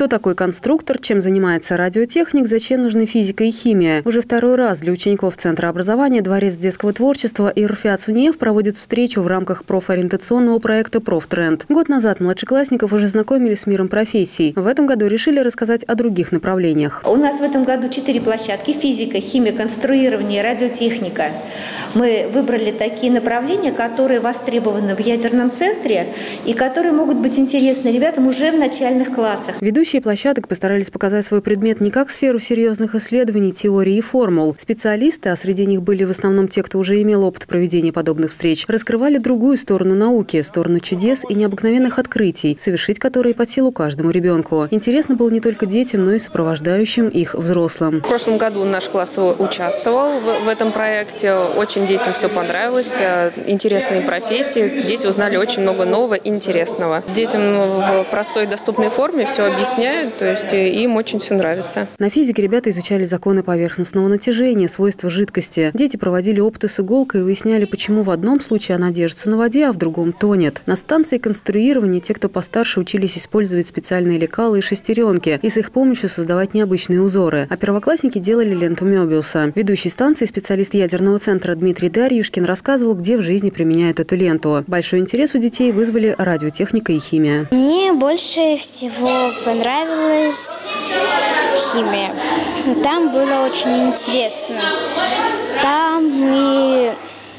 Кто такой конструктор, чем занимается радиотехник, зачем нужны физика и химия? Уже второй раз для учеников Центра образования Дворец детского творчества и РФИА ЦУНЕФ проводит встречу в рамках профориентационного проекта «Профтренд». Год назад младшеклассников уже знакомились с миром профессий. В этом году решили рассказать о других направлениях. У нас в этом году 4 площадки: физика, химия, конструирование, радиотехника. Мы выбрали такие направления, которые востребованы в ядерном центре и которые могут быть интересны ребятам уже в начальных классах. Ведущие площадок постарались показать свой предмет не как сферу серьезных исследований, теорий и формул. Специалисты, а среди них были в основном те, кто уже имел опыт проведения подобных встреч, раскрывали другую сторону науки, сторону чудес и необыкновенных открытий, совершить которые под силу каждому ребенку. Интересно было не только детям, но и сопровождающим их взрослым. В прошлом году наш класс участвовал в этом проекте. Очень детям все понравилось. Интересные профессии. Дети узнали очень много нового и интересного. Детям в простой и доступной форме все объясняют, то есть им очень все нравится. На физике ребята изучали законы поверхностного натяжения, свойства жидкости. Дети проводили опыты с иголкой и выясняли, почему в одном случае она держится на воде, а в другом тонет. На станции конструирования те, кто постарше, учились использовать специальные лекалы и шестеренки и с их помощью создавать необычные узоры. А первоклассники делали ленту Мёбиуса. Ведущий станции, специалист ядерного центра Дмитрий Дарьюшкин, рассказывал, где в жизни применяют эту ленту. Большой интерес у детей вызвали радиотехника и химия. Мне больше всего понравилась химия. Там было очень интересно. Там мы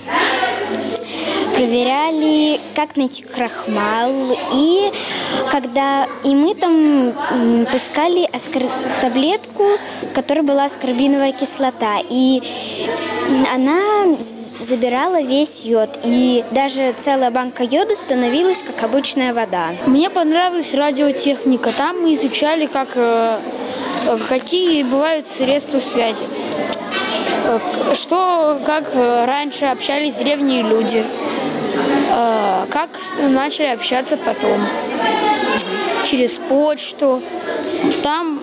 проверяли, как найти крахмал, и мы там пускали таблетку, в которой была аскорбиновая кислота, и она забирала весь йод, и даже целая банка йода становилась как обычная вода. Мне понравилась радиотехника. Там мы изучали, какие бывают средства связи. Как раньше общались древние люди, как начали общаться потом, через почту. Там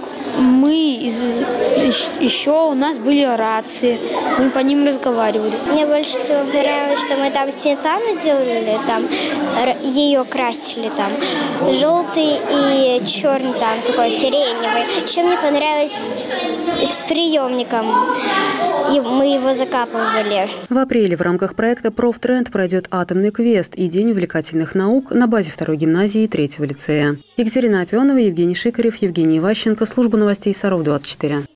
еще у нас были рации, мы по ним разговаривали. Мне больше всего понравилось, что мы там сметану сделали, там ее красили, там желтый и черный, там такой сиреневый. Еще мне понравилось с приемником, и мы его закапывали. В апреле в рамках проекта «Профтренд» пройдет атомный квест и День увлекательных наук на базе 2-й гимназии 3-го лицея. Екатерина Опенова, Евгений Шикарев, Евгений Иващенко. Служба новостей Саров 24.